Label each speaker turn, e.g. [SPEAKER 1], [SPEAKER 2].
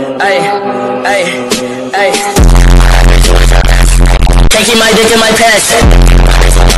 [SPEAKER 1] Ay, ay, ay. Taking my dick in my pants.